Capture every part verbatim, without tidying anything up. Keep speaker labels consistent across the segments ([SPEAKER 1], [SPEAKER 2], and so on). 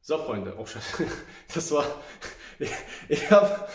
[SPEAKER 1] So, Freunde, oh, scheiße. Das war, ich, ich habe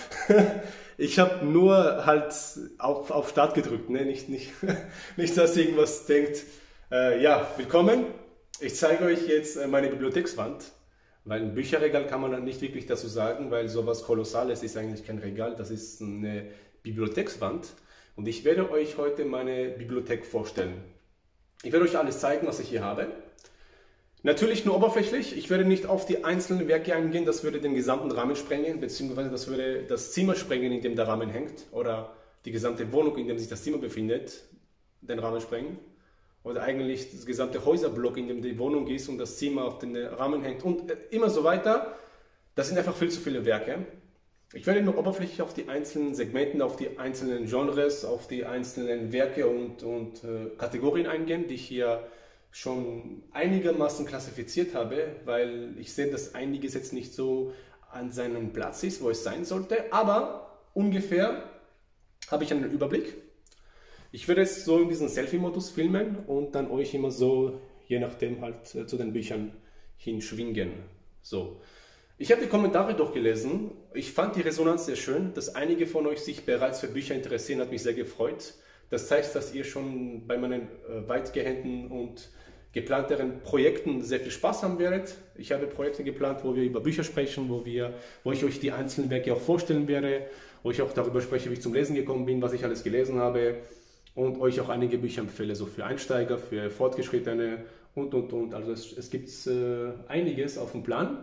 [SPEAKER 1] ich hab nur halt auf, auf Start gedrückt, ne? Nicht, nicht, nicht, dass ihr irgendwas denkt. Äh, ja, willkommen. Ich zeige euch jetzt äh, meine Bibliothekswand, weil ein Bücherregal kann man dann nicht wirklich dazu sagen, weil sowas Kolossales ist eigentlich kein Regal, das ist eine Bibliothekswand. Und ich werde euch heute meine Bibliothek vorstellen. Ich werde euch alles zeigen, was ich hier habe. Natürlich nur oberflächlich, ich werde nicht auf die einzelnen Werke eingehen, das würde den gesamten Rahmen sprengen, beziehungsweise das würde das Zimmer sprengen, in dem der Rahmen hängt, oder die gesamte Wohnung, in dem sich das Zimmer befindet, den Rahmen sprengen, oder eigentlich das gesamte Häuserblock, in dem die Wohnung ist und das Zimmer auf den Rahmen hängt und immer so weiter. Das sind einfach viel zu viele Werke. Ich werde nur oberflächlich auf die einzelnen Segmenten, auf die einzelnen Genres, auf die einzelnen Werke und, und äh, Kategorien eingehen, die ich hier schon einigermaßen klassifiziert habe, weil ich sehe, dass einiges jetzt nicht so an seinem Platz ist, wo es sein sollte, aber ungefähr habe ich einen Überblick. Ich werde es so in diesem Selfie-Modus filmen und dann euch immer so, je nachdem halt zu den Büchern hinschwingen. So. Ich habe die Kommentare durchgelesen. Ich fand die Resonanz sehr schön, dass einige von euch sich bereits für Bücher interessieren, hat mich sehr gefreut. Das zeigt, dass ihr schon bei meinen äh, weitgehenden und geplanteren Projekten sehr viel Spaß haben werdet. Ich habe Projekte geplant, wo wir über Bücher sprechen, wo, wir, wo ich euch die einzelnen Werke auch vorstellen werde, wo ich auch darüber spreche, wie ich zum Lesen gekommen bin, was ich alles gelesen habe und euch auch einige Bücher empfehle, so für Einsteiger, für Fortgeschrittene und, und, und. Also es, es gibt äh, einiges auf dem Plan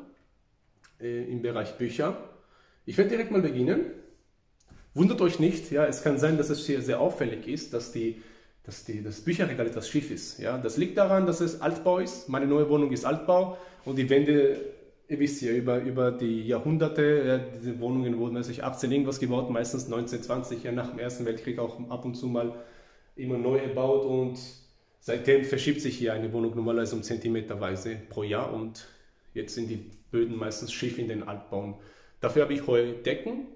[SPEAKER 1] äh, im Bereich Bücher. Ich werde direkt mal beginnen. Wundert euch nicht, ja, es kann sein, dass es hier sehr auffällig ist, dass, die, dass die, das Bücherregal etwas schief ist. Ja. Das liegt daran, dass es Altbau ist. Meine neue Wohnung ist Altbau und die Wände, ihr wisst ja, über, über die Jahrhunderte, ja, diese Wohnungen wurden also achtzehn irgendwas gebaut, meistens neunzehn, zwanzig, ja, nach dem Ersten Weltkrieg auch ab und zu mal immer neu erbaut und seitdem verschiebt sich hier eine Wohnung normalerweise um Zentimeterweise pro Jahr und jetzt sind die Böden meistens schief in den Altbauen. Dafür habe ich Heudecken.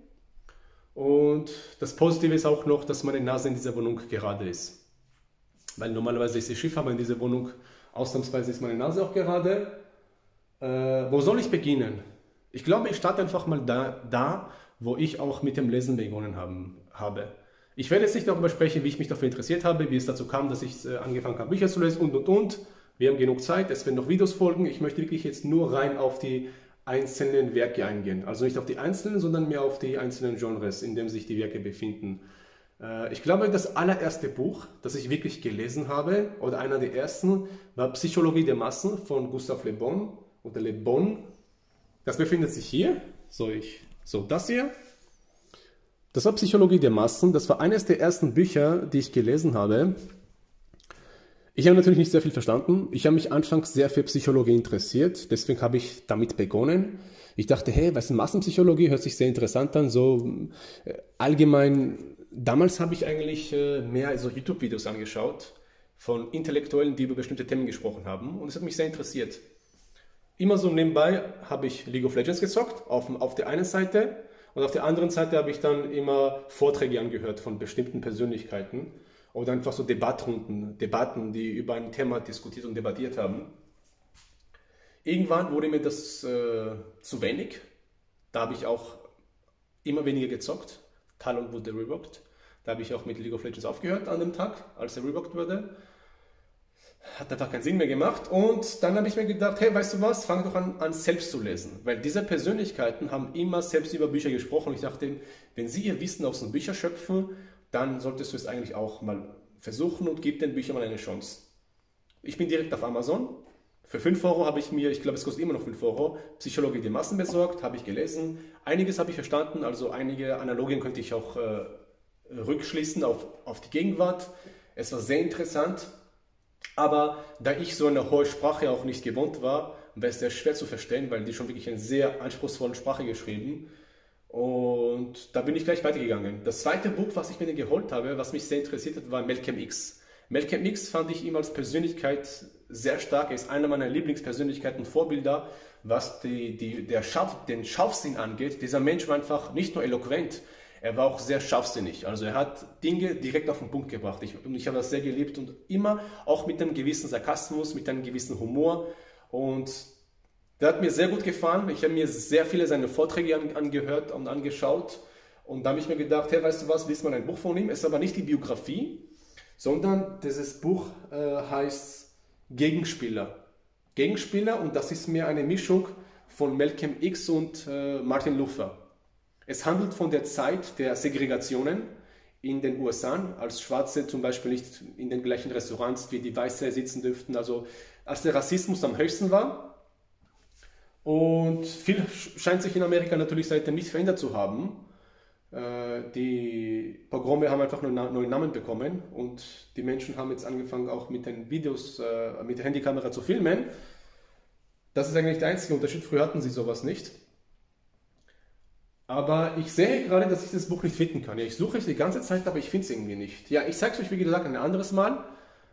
[SPEAKER 1] Und das Positive ist auch noch, dass meine Nase in dieser Wohnung gerade ist. Weil normalerweise ist sie schief, aber in dieser Wohnung ausnahmsweise ist meine Nase auch gerade. Äh, wo soll ich beginnen? Ich glaube, ich starte einfach mal da, da, wo ich auch mit dem Lesen begonnen haben, habe. Ich werde jetzt nicht darüber sprechen, wie ich mich dafür interessiert habe, wie es dazu kam, dass ich äh, angefangen habe, Bücher zu lesen und und und. Wir haben genug Zeit, es werden noch Videos folgen. Ich möchte wirklich jetzt nur rein auf die einzelnen Werke eingehen. Also nicht auf die einzelnen, sondern mehr auf die einzelnen Genres, in denen sich die Werke befinden. Äh, ich glaube, das allererste Buch, das ich wirklich gelesen habe, oder einer der ersten, war Psychologie der Massen von Gustave Le Bon oder Le Bon. Das befindet sich hier. So, ich, so das hier. Das war Psychologie der Massen. Das war eines der ersten Bücher, die ich gelesen habe. Ich habe natürlich nicht sehr viel verstanden. Ich habe mich anfangs sehr für Psychologie interessiert, deswegen habe ich damit begonnen. Ich dachte, hey, was ist Massenpsychologie? Hört sich sehr interessant an. So äh, allgemein, damals habe ich eigentlich äh, mehr so YouTube-Videos angeschaut von Intellektuellen, die über bestimmte Themen gesprochen haben und es hat mich sehr interessiert. Immer so nebenbei habe ich League of Legends gezockt, auf, auf der einen Seite und auf der anderen Seite habe ich dann immer Vorträge angehört von bestimmten Persönlichkeiten. Oder einfach so Debattrunden, Debatten, die über ein Thema diskutiert und debattiert haben. Irgendwann wurde mir das äh, zu wenig. Da habe ich auch immer weniger gezockt. Talon wurde revoked. Da habe ich auch mit League of Legends aufgehört an dem Tag, als er revoked wurde. Hat einfach keinen Sinn mehr gemacht. Und dann habe ich mir gedacht, hey, weißt du was, fang doch an, an selbst zu lesen. Weil diese Persönlichkeiten haben immer selbst über Bücher gesprochen. Ich dachte, wenn sie ihr Wissen aus den Büchern schöpfen, dann solltest du es eigentlich auch mal versuchen und gib den Büchern mal eine Chance. Ich bin direkt auf Amazon. Für fünf Euro habe ich mir, ich glaube es kostet immer noch fünf Euro, Psychologie der Massen besorgt, habe ich gelesen. Einiges habe ich verstanden, also einige Analogien könnte ich auch äh, rückschließen auf, auf die Gegenwart. Es war sehr interessant, aber da ich so eine hohe Sprache auch nicht gewohnt war, war es sehr schwer zu verstehen, weil die schon wirklich in einer sehr anspruchsvollen Sprache geschrieben. Und da bin ich gleich weitergegangen. Das zweite Buch, was ich mir geholt habe, was mich sehr interessiert hat, war Malcolm X. Malcolm X fand ich ihm als Persönlichkeit sehr stark. Er ist einer meiner Lieblingspersönlichkeiten und Vorbilder, was die, die, der Scharf, den Scharfsinn angeht. Dieser Mensch war einfach nicht nur eloquent, er war auch sehr scharfsinnig. Also er hat Dinge direkt auf den Punkt gebracht. Ich, und ich habe das sehr geliebt und immer auch mit einem gewissen Sarkasmus, mit einem gewissen Humor. Und Der hat mir sehr gut gefallen. Ich habe mir sehr viele seiner Vorträge an, angehört und angeschaut. Und da habe ich mir gedacht, hey, weißt du was, liest mal ein Buch von ihm. Es ist aber nicht die Biografie, sondern dieses Buch äh, heißt Gegenspieler. Gegenspieler, und das ist mir eine Mischung von Malcolm X und äh, Martin Luther. Es handelt von der Zeit der Segregationen in den U S A, als Schwarze zum Beispiel nicht in den gleichen Restaurants wie die Weiße sitzen dürften, also als der Rassismus am höchsten war. Und viel scheint sich in Amerika natürlich seitdem nicht verändert zu haben. Die Pogrome haben einfach nur neue Namen bekommen und die Menschen haben jetzt angefangen, auch mit den Videos, mit der Handykamera zu filmen. Das ist eigentlich der einzige Unterschied. Früher hatten sie sowas nicht. Aber ich sehe gerade, dass ich das Buch nicht finden kann. Ja, ich suche es die ganze Zeit, aber ich finde es irgendwie nicht. Ja, ich zeige es euch, wie gesagt, ein anderes Mal.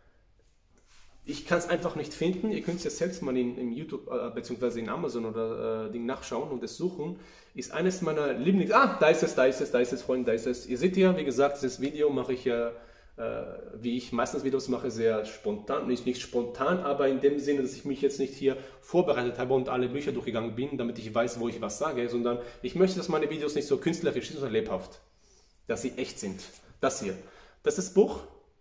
[SPEAKER 1] Ich kann es einfach nicht finden. Ihr könnt es ja selbst mal in, in YouTube äh, bzw. in Amazon oder äh, Ding nachschauen und es suchen. Ist eines meiner Lieblings... Ah, da ist es, da ist es, da ist es, Freunde, da ist es. Ihr seht ja, wie gesagt, dieses Video mache ich ja, äh, wie ich meistens Videos mache, sehr spontan. Nicht, nicht spontan, aber in dem Sinne, dass ich mich jetzt nicht hier vorbereitet habe und alle Bücher durchgegangen bin, damit ich weiß, wo ich was sage, sondern ich möchte, dass meine Videos nicht so künstlerisch sind, sondern lebhaft. Dass sie echt sind. Das hier. Das ist das Buch.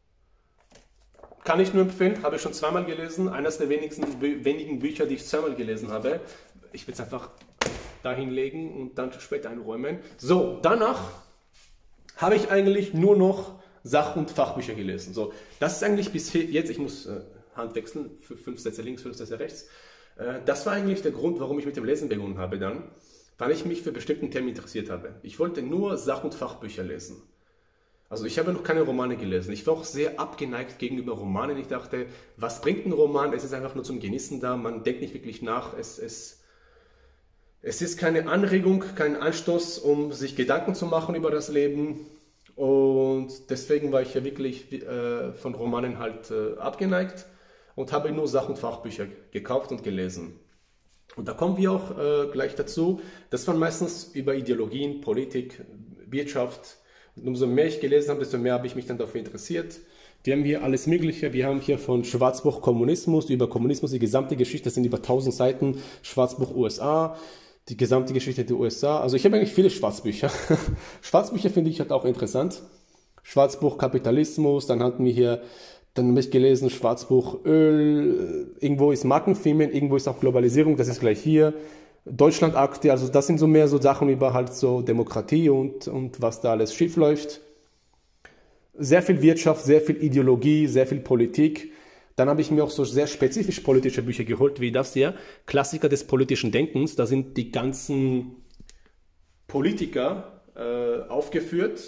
[SPEAKER 1] Kann ich nur empfehlen, habe ich schon zweimal gelesen. Eines der wenigsten, wenigen Bücher, die ich zweimal gelesen habe. Ich will es einfach dahin legen und dann später einräumen. So, danach habe ich eigentlich nur noch Sach- und Fachbücher gelesen. So, das ist eigentlich bis jetzt, ich muss äh, Hand wechseln, fünf Sätze links, fünf Sätze rechts. Äh, das war eigentlich der Grund, warum ich mit dem Lesen begonnen habe dann, weil ich mich für bestimmte Themen interessiert habe. Ich wollte nur Sach- und Fachbücher lesen. Also ich habe noch keine Romane gelesen. Ich war auch sehr abgeneigt gegenüber Romanen. Ich dachte, was bringt ein Roman? Es ist einfach nur zum Genießen da. Man denkt nicht wirklich nach. Es, es, es ist keine Anregung, kein Anstoß, um sich Gedanken zu machen über das Leben. Und deswegen war ich ja wirklich äh, von Romanen halt äh, abgeneigt und habe nur Sach- und Fachbücher gekauft und gelesen. Und da kommen wir auch äh, gleich dazu. Das waren meistens über Ideologien, Politik, Wirtschaft. Und umso mehr ich gelesen habe, desto mehr habe ich mich dann dafür interessiert. Wir haben hier alles Mögliche. Wir haben hier von Schwarzbuch Kommunismus über Kommunismus die gesamte Geschichte. Das sind über tausend Seiten. Schwarzbuch U S A, die gesamte Geschichte der U S A. Also ich habe eigentlich viele Schwarzbücher. Schwarzbücher finde ich halt auch interessant. Schwarzbuch Kapitalismus. Dann hatten wir hier, dann habe ich gelesen Schwarzbuch Öl. Irgendwo ist Markenfirmen, irgendwo ist auch Globalisierung. Das ist gleich hier. Deutschlandakte, also das sind so mehr so Sachen über halt so Demokratie und, und was da alles schief läuft. Sehr viel Wirtschaft, sehr viel Ideologie, sehr viel Politik. Dann habe ich mir auch so sehr spezifisch politische Bücher geholt, wie das hier, Klassiker des politischen Denkens. Da sind die ganzen Politiker äh, aufgeführt,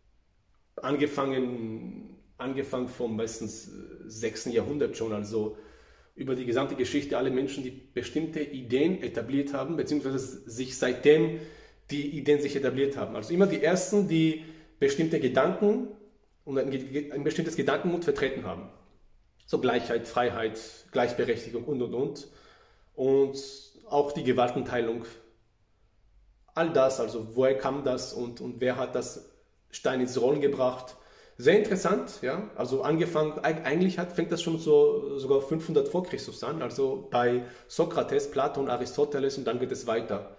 [SPEAKER 1] angefangen, angefangen vom meistens sechsten Jahrhundert schon, also über die gesamte Geschichte, alle Menschen, die bestimmte Ideen etabliert haben, beziehungsweise sich seitdem die Ideen sich etabliert haben. Also immer die Ersten, die bestimmte Gedanken und ein, ein bestimmtes Gedankengut vertreten haben. So Gleichheit, Freiheit, Gleichberechtigung und, und, und. Und auch die Gewaltenteilung. All das, also woher kam das und, und wer hat das Stein ins Rollen gebracht? Sehr interessant, ja, also angefangen, eigentlich hat, fängt das schon so sogar fünfhundert vor Christus an, also bei Sokrates, Platon, Aristoteles und dann geht es weiter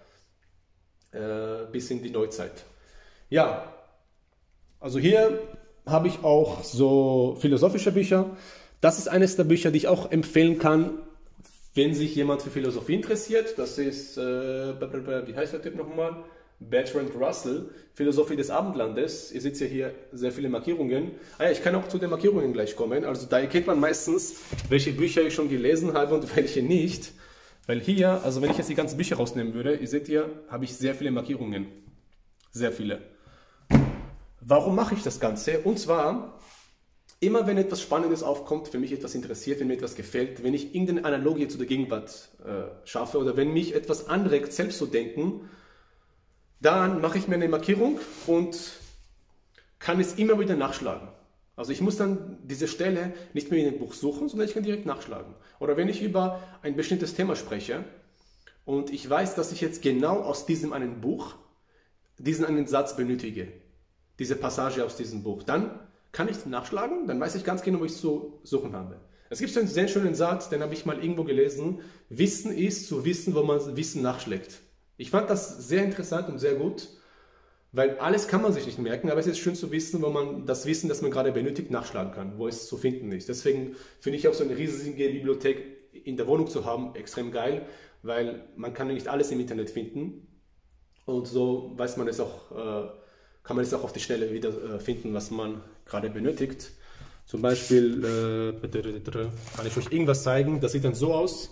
[SPEAKER 1] äh, bis in die Neuzeit. Ja, also hier habe ich auch so philosophische Bücher. Das ist eines der Bücher, die ich auch empfehlen kann, wenn sich jemand für Philosophie interessiert. Das ist, äh, wie heißt der Typ nochmal? Bertrand Russell, Philosophie des Abendlandes. Ihr seht ja hier sehr viele Markierungen. Ah ja, ich kann auch zu den Markierungen gleich kommen. Also da erkennt man meistens, welche Bücher ich schon gelesen habe und welche nicht. Weil hier, also wenn ich jetzt die ganzen Bücher rausnehmen würde, ihr seht hier, habe ich sehr viele Markierungen. Sehr viele. Warum mache ich das Ganze? Und zwar, immer wenn etwas Spannendes aufkommt, wenn mich etwas interessiert, wenn mir etwas gefällt, wenn ich irgendeine Analogie zu der Gegenwart äh, schaffe oder wenn mich etwas anregt, selbst zu denken, dann mache ich mir eine Markierung und kann es immer wieder nachschlagen. Also ich muss dann diese Stelle nicht mehr in dem Buch suchen, sondern ich kann direkt nachschlagen. Oder wenn ich über ein bestimmtes Thema spreche und ich weiß, dass ich jetzt genau aus diesem einen Buch diesen einen Satz benötige, diese Passage aus diesem Buch, dann kann ich nachschlagen, dann weiß ich ganz genau, wo ich zu suchen habe. Es gibt so einen sehr schönen Satz, den habe ich mal irgendwo gelesen. Wissen ist zu wissen, wo man Wissen nachschlägt. Ich fand das sehr interessant und sehr gut, weil alles kann man sich nicht merken, aber es ist schön zu wissen, wo man das Wissen, das man gerade benötigt, nachschlagen kann, wo es zu finden ist. Deswegen finde ich auch so eine riesige Bibliothek in der Wohnung zu haben extrem geil, weil man kann nicht alles im Internet finden und so weiß man es auch, äh, kann man es auch auf die Schnelle wieder äh, finden, was man gerade benötigt. Zum Beispiel äh, kann ich euch irgendwas zeigen, das sieht dann so aus.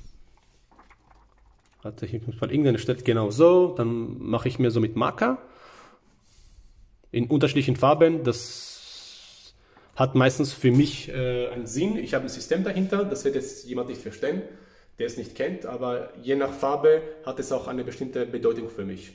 [SPEAKER 1] Warte, ich muss mal irgendeine Stelle, genau so, dann mache ich mir so mit Marker in unterschiedlichen Farben. Das hat meistens für mich äh, einen Sinn. Ich habe ein System dahinter, das wird jetzt jemand nicht verstehen, der es nicht kennt, aber je nach Farbe hat es auch eine bestimmte Bedeutung für mich.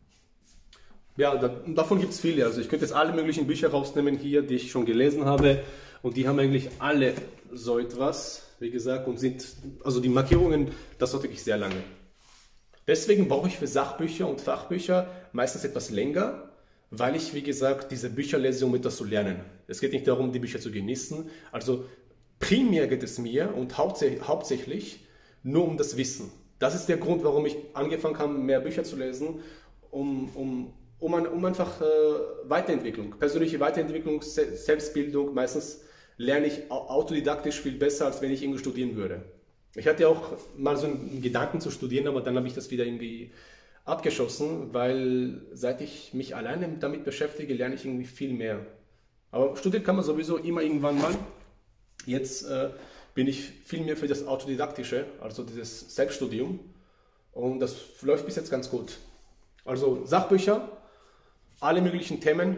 [SPEAKER 1] Ja, da, davon gibt es viele. Also ich könnte jetzt alle möglichen Bücher rausnehmen hier, die ich schon gelesen habe. Und die haben eigentlich alle so etwas, wie gesagt, und sind, also die Markierungen, das dauert wirklich sehr lange. Deswegen brauche ich für Sachbücher und Fachbücher meistens etwas länger, weil ich, wie gesagt, diese Bücher lese, um etwas zu lernen. Es geht nicht darum, die Bücher zu genießen. Also primär geht es mir und hauptsächlich nur um das Wissen. Das ist der Grund, warum ich angefangen habe, mehr Bücher zu lesen, um, um Um, ein, um einfach äh, Weiterentwicklung, persönliche Weiterentwicklung, Se Selbstbildung. Meistens lerne ich autodidaktisch viel besser, als wenn ich irgendwo studieren würde. Ich hatte auch mal so einen Gedanken zu studieren, aber dann habe ich das wieder irgendwie abgeschossen, weil seit ich mich alleine damit beschäftige, lerne ich irgendwie viel mehr. Aber studieren kann man sowieso immer irgendwann mal. Jetzt äh, bin ich viel mehr für das Autodidaktische, also dieses Selbststudium. Und das läuft bis jetzt ganz gut. Also Sachbücher, alle möglichen Themen,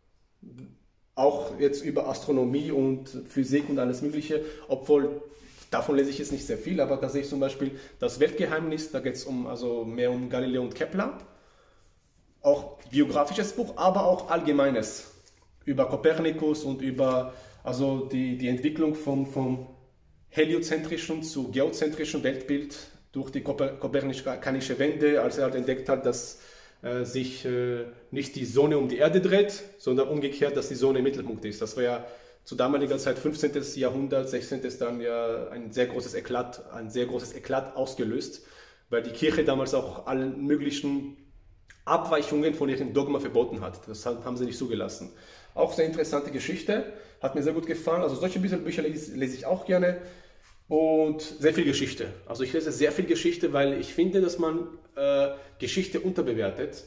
[SPEAKER 1] auch jetzt über Astronomie und Physik und alles Mögliche, obwohl davon lese ich jetzt nicht sehr viel, aber da sehe ich zum Beispiel das Weltgeheimnis, da geht es um, also mehr um Galileo und Kepler, auch biografisches Buch, aber auch allgemeines, über Kopernikus und über also die, die Entwicklung vom, vom heliozentrischen zu geozentrischen Weltbild durch die kopernikanische Wende, als er halt entdeckt hat, dass äh, sich äh, nicht die Sonne um die Erde dreht, sondern umgekehrt, dass die Sonne im Mittelpunkt ist. Das war ja zu damaliger Zeit fünfzehnten. Jahrhundert, sechzehnten. dann ja ein sehr großes Eklat, ein sehr großes Eklat ausgelöst, weil die Kirche damals auch allen möglichen Abweichungen von ihrem Dogma verboten hat. Das haben sie nicht zugelassen. Auch sehr interessante Geschichte, hat mir sehr gut gefallen. Also solche Bücher lese, lese ich auch gerne. Und sehr viel Geschichte. Also ich lese sehr viel Geschichte, weil ich finde, dass man äh, Geschichte unterbewertet,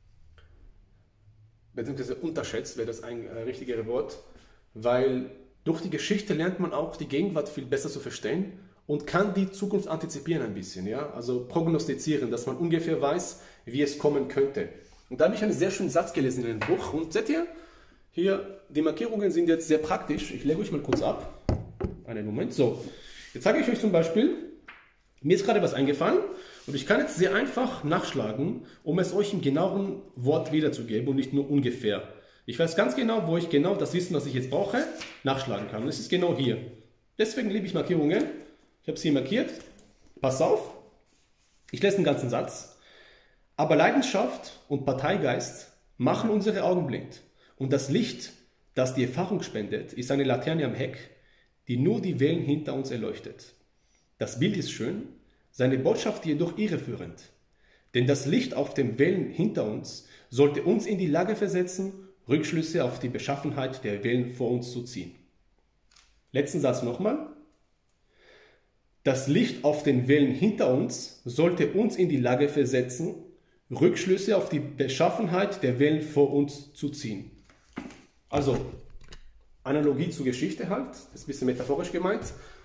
[SPEAKER 1] beziehungsweise unterschätzt, wäre das ein äh, richtigeres Wort, weil durch die Geschichte lernt man auch die Gegenwart viel besser zu verstehen und kann die Zukunft antizipieren ein bisschen, ja? Also prognostizieren, dass man ungefähr weiß, wie es kommen könnte. Und da habe ich einen sehr schönen Satz gelesen in einem Buch und seht ihr, hier, die Markierungen sind jetzt sehr praktisch. Ich lege euch mal kurz ab. Einen Moment, so. Jetzt zeige ich euch zum Beispiel, mir ist gerade was eingefallen und ich kann jetzt sehr einfach nachschlagen, um es euch im genauen Wort wiederzugeben und nicht nur ungefähr. Ich weiß ganz genau, wo ich genau das Wissen, was ich jetzt brauche, nachschlagen kann. Und es ist genau hier. Deswegen liebe ich Markierungen. Ich habe sie hier markiert. Pass auf, ich lese den ganzen Satz. Aber Leidenschaft und Parteigeist machen unsere Augen blind. Und das Licht, das die Erfahrung spendet, ist eine Laterne am Heck, die nur die Wellen hinter uns erleuchtet. Das Bild ist schön, seine Botschaft jedoch irreführend. Denn das Licht auf den Wellen hinter uns sollte uns in die Lage versetzen, Rückschlüsse auf die Beschaffenheit der Wellen vor uns zu ziehen. Letzten Satz nochmal. Das Licht auf den Wellen hinter uns sollte uns in die Lage versetzen, Rückschlüsse auf die Beschaffenheit der Wellen vor uns zu ziehen. Also, Analogie zur Geschichte halt, das ist ein bisschen metaphorisch gemeint,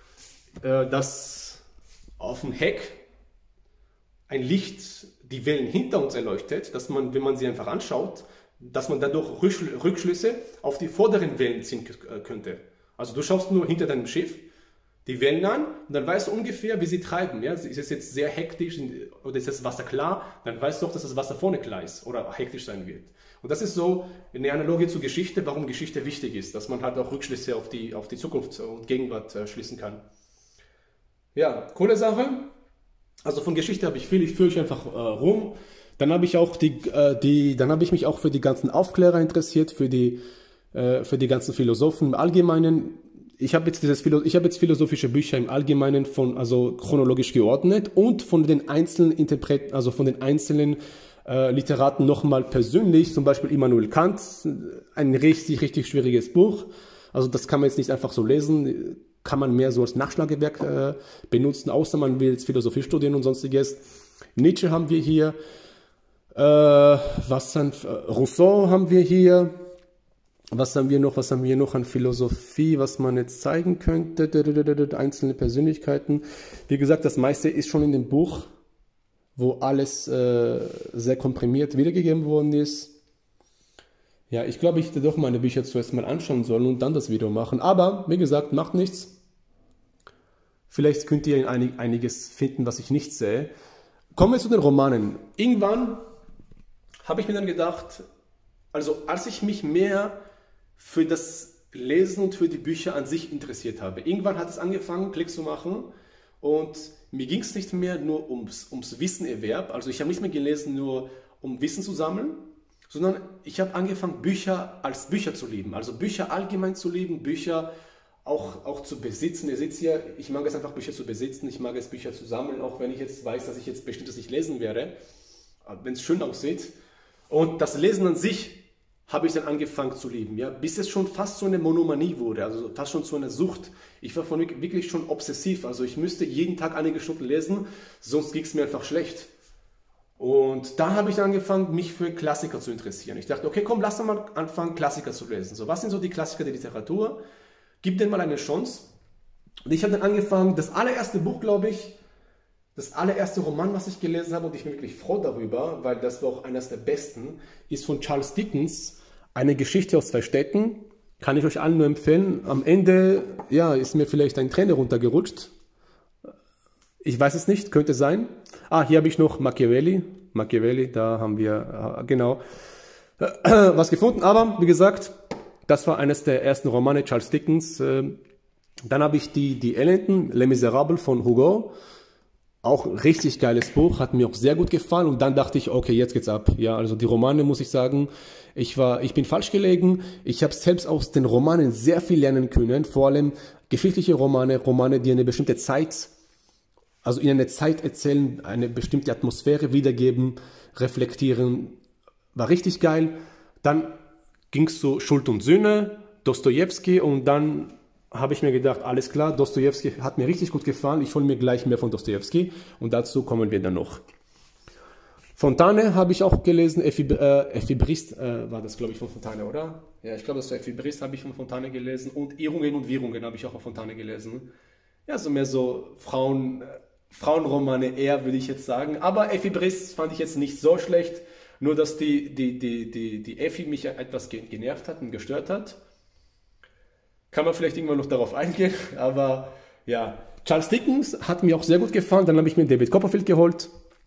[SPEAKER 1] dass auf dem Heck ein Licht die Wellen hinter uns erleuchtet, dass man, wenn man sie einfach anschaut, dass man dadurch Rückschlüsse auf die vorderen Wellen ziehen könnte. Also du schaust nur hinter deinem Schiff die Wellen an und dann weißt du ungefähr, wie sie treiben. Ja? Ist es jetzt sehr hektisch oder ist das Wasser klar, dann weißt du auch, dass das Wasser vorne klar ist oder hektisch sein wird. Und das ist so eine Analogie zur Geschichte, warum Geschichte wichtig ist, dass man halt auch Rückschlüsse auf die, auf die Zukunft und Gegenwart äh, schließen kann. Ja, coole Sache. Also von Geschichte habe ich viel, ich führe ich einfach äh, rum. Dann habe ich auch die, äh, die, dann habe ich mich auch für die ganzen Aufklärer interessiert, für die, äh, für die ganzen Philosophen im Allgemeinen. ich habe jetzt dieses Philo ich habe jetzt philosophische Bücher im Allgemeinen von, also chronologisch geordnet und von den einzelnen Interpreten, also von den einzelnen äh, Literaten nochmal persönlich, zum Beispiel Immanuel Kant, ein richtig, richtig schwieriges Buch. Also das kann man jetzt nicht einfach so lesen, kann man mehr so als Nachschlagewerk äh, benutzen, außer man will jetzt Philosophie studieren und sonstiges. Nietzsche haben wir hier, äh, was dann, Rousseau haben wir hier. Was haben wir noch? Was haben wir noch an Philosophie, was man jetzt zeigen könnte? Einzelne Persönlichkeiten. Wie gesagt, das meiste ist schon in dem Buch, wo alles äh, sehr komprimiert wiedergegeben worden ist. Ja, ich glaube, ich hätte doch meine Bücher zuerst mal anschauen sollen und dann das Video machen. Aber, wie gesagt, macht nichts. Vielleicht könnt ihr einig, einiges finden, was ich nicht sehe. Kommen wir zu den Romanen. Irgendwann habe ich mir dann gedacht, also als ich mich mehr für das Lesen und für die Bücher an sich interessiert habe. Irgendwann hat es angefangen, Klick zu machen und mir ging es nicht mehr nur ums, ums Wissenerwerb. Also ich habe nicht mehr gelesen, nur um Wissen zu sammeln, sondern ich habe angefangen, Bücher als Bücher zu lieben. Also Bücher allgemein zu lieben, Bücher auch, auch zu besitzen. Ihr seht hier, ich mag es einfach, Bücher zu besitzen, ich mag es, Bücher zu sammeln, auch wenn ich jetzt weiß, dass ich jetzt bestimmtes nicht lesen werde, wenn es schön aussieht. Und das Lesen an sich habe ich dann angefangen zu lieben, ja, bis es schon fast so eine Monomanie wurde, also fast schon zu einer Sucht. Ich war von wirklich schon obsessiv, also ich müsste jeden Tag einige Stunden lesen, sonst ging es mir einfach schlecht. Und da habe ich angefangen, mich für Klassiker zu interessieren. Ich dachte, okay, komm, lass doch mal anfangen, Klassiker zu lesen. So, was sind so die Klassiker der Literatur? Gib denen mal eine Chance. Und ich habe dann angefangen, das allererste Buch, glaube ich, das allererste Roman, was ich gelesen habe, und ich bin wirklich froh darüber, weil das war auch eines der besten, ist von Charles Dickens, Eine Geschichte aus zwei Städten. Kann ich euch allen nur empfehlen. Am Ende, ja, ist mir vielleicht ein Träne runtergerutscht. Ich weiß es nicht, könnte sein. Ah, hier habe ich noch Machiavelli. Machiavelli, da haben wir, genau, was gefunden. Aber, wie gesagt, das war eines der ersten Romane Charles Dickens. Dann habe ich die, die Elenden, Les Miserables von Hugo. Auch richtig geiles Buch, hat mir auch sehr gut gefallen. Und dann dachte ich, okay, jetzt geht's ab. Ja, also die Romane, muss ich sagen, ich war, ich bin falsch gelegen. Ich habe selbst aus den Romanen sehr viel lernen können. Vor allem geschichtliche Romane, Romane, die eine bestimmte Zeit, also in einer Zeit erzählen, eine bestimmte Atmosphäre wiedergeben, reflektieren. War richtig geil. Dann ging's zu Schuld und Sühne, Dostojewski, und dann habe ich mir gedacht, alles klar, Dostojewski hat mir richtig gut gefallen, ich hole mir gleich mehr von Dostojewski und dazu kommen wir dann noch. Fontane habe ich auch gelesen, Ephibris äh, war das, glaube ich, von Fontane, oder? Ja, ich glaube, das war Ephibris, habe ich von Fontane gelesen, und Irrungen und Wirrungen habe ich auch von Fontane gelesen. Ja, so mehr so Frauen, Frauenromane eher, würde ich jetzt sagen, aber Ephibris fand ich jetzt nicht so schlecht, nur dass die, die, die, die, die Effi mich etwas genervt hat und gestört hat. Kann man vielleicht irgendwann noch darauf eingehen, aber ja. Charles Dickens hat mir auch sehr gut gefallen, dann habe ich mir David Copperfield geholt.